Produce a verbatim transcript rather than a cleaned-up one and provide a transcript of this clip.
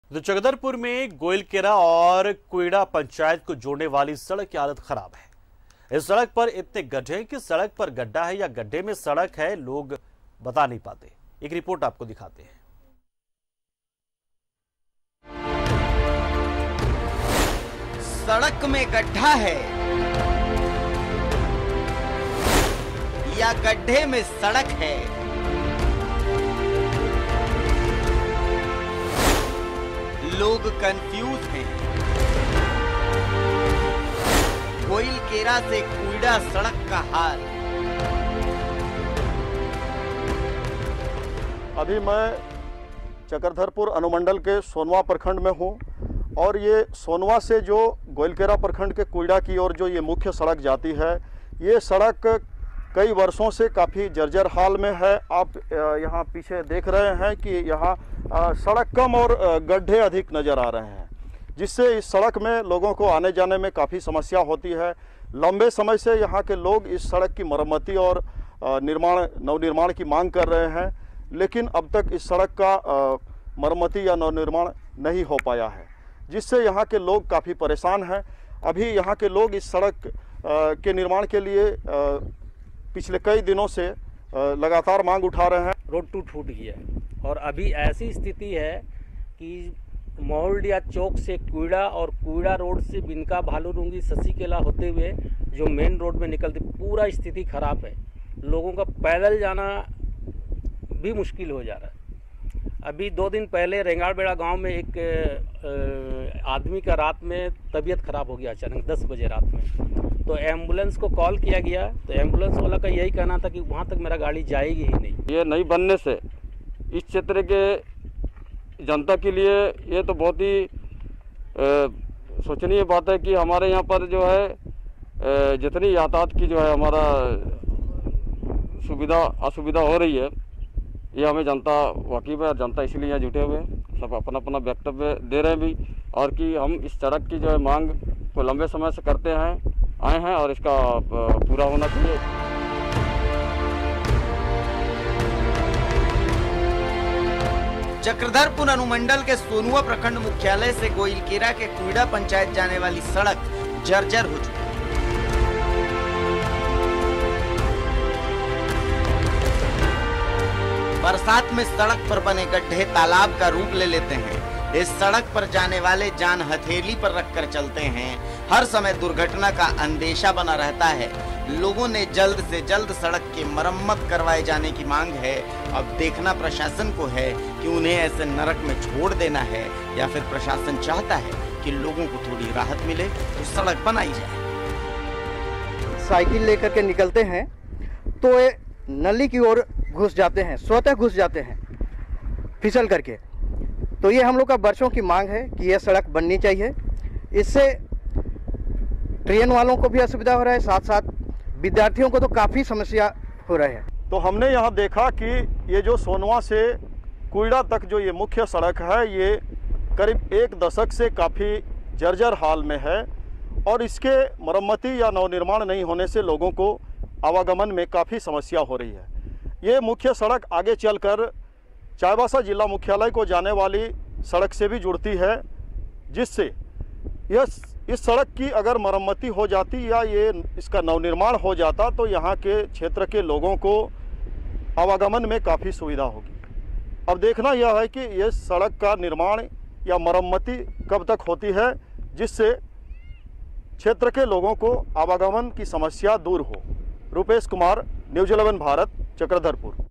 तो चक्रधरपुर में गोइलकेरा और कुइड़ा पंचायत को जोड़ने वाली सड़क की हालत खराब है। इस सड़क पर इतने गड्ढे हैं कि सड़क पर गड्ढा है या गड्ढे में सड़क है, लोग बता नहीं पाते। एक रिपोर्ट आपको दिखाते हैं। सड़क में गड्ढा है या गड्ढे में सड़क है, लोग कंफ्यूज हैं। गोइलकेरा से कुइड़ा सड़क का हाल। अभी मैं चक्रधरपुर अनुमंडल के सोनवा प्रखंड में हूँ और ये सोनवा से जो गोइलकेरा प्रखंड के कुइड़ा की ओर जो ये मुख्य सड़क जाती है, ये सड़क कई वर्षों से काफ़ी जर्जर हाल में है। आप यहाँ पीछे देख रहे हैं कि यहाँ सड़क कम और गड्ढे अधिक नज़र आ रहे हैं, जिससे इस सड़क में लोगों को आने जाने में काफ़ी समस्या होती है। लंबे समय से यहाँ के लोग इस सड़क की मरम्मती और निर्माण नवनिर्माण की मांग कर रहे हैं, लेकिन अब तक इस सड़क का मरम्मती या नवनिर्माण नहीं हो पाया है, जिससे यहाँ के लोग काफ़ी परेशान हैं। अभी यहाँ के लोग इस सड़क के निर्माण के लिए पिछले कई दिनों से लगातार मांग उठा रहे हैं। रोड टूट फूट गया है और अभी ऐसी स्थिति है कि मोहल्डिया चौक से कुइड़ा और कुइड़ा रोड से बिनका भालूरुंगी ससीकेला होते हुए जो मेन रोड में निकलते, पूरा स्थिति खराब है। लोगों का पैदल जाना भी मुश्किल हो जा रहा है। अभी दो दिन पहले रेंगाड़बेड़ा गांव में एक आदमी का रात में तबीयत खराब हो गया अचानक दस बजे रात में, तो एम्बुलेंस को कॉल किया गया तो एम्बुलेंस वाला का यही कहना था कि वहां तक मेरा गाड़ी जाएगी ही नहीं। ये नहीं बनने से इस क्षेत्र के जनता के लिए ये तो बहुत ही सोचनीय बात है कि हमारे यहाँ पर जो है जितनी यातायात की जो है हमारा सुविधा असुविधा हो रही है, ये हमें जनता वाकिफ है और जनता इसलिए यहाँ जुटे हुए हैं, सब अपना अपना वक्तव्य दे रहे हैं भी, और कि हम इस सड़क की जो है मांग को लंबे समय से करते हैं आए हैं और इसका पूरा होना चाहिए। चक्रधरपुर अनुमंडल के सोनुआ प्रखंड मुख्यालय से गोइलकेरा के कुइड़ा पंचायत जाने वाली सड़क जर्जर हो चुकी है। बरसात में सड़क पर बने गड्ढे तालाब का रूप ले लेते हैं। इस सड़क पर जाने वाले जान हथेली पर रखकर चलते हैं। हर समय दुर्घटना का अंदेशा बना रहता है। लोगों ने जल्द से जल्द सड़क की मरम्मत करवाए जाने की मांग है। अब देखना प्रशासन को है कि उन्हें ऐसे नरक में छोड़ देना है या फिर प्रशासन चाहता है कि लोगों को थोड़ी राहत मिले तो सड़क बनाई जाए। साइकिल लेकर के निकलते हैं तो ये नली की ओर घुस जाते हैं, स्वतः घुस जाते हैं फिसल करके। तो ये हम लोग का वर्षों की मांग है कि यह सड़क बननी चाहिए। इससे ट्रेन वालों को भी असुविधा हो रहा है, साथ साथ विद्यार्थियों को तो काफ़ी समस्या हो रही है। तो हमने यहाँ देखा कि ये जो सोनवा से कुइड़ा तक जो ये मुख्य सड़क है, ये करीब एक दशक से काफ़ी जर्जर हाल में है और इसके मरम्मती या नवनिर्माण नहीं होने से लोगों को आवागमन में काफ़ी समस्या हो रही है। ये मुख्य सड़क आगे चलकर चाईबासा जिला मुख्यालय को जाने वाली सड़क से भी जुड़ती है, जिससे यह इस सड़क की अगर मरम्मती हो जाती या ये इसका नवनिर्माण हो जाता तो यहाँ के क्षेत्र के लोगों को आवागमन में काफ़ी सुविधा होगी। अब देखना यह है कि ये सड़क का निर्माण या मरम्मती कब तक होती है, जिससे क्षेत्र के लोगों को आवागमन की समस्या दूर हो। Rupesh Kumar, news eleven Bharat, Chakradharpur.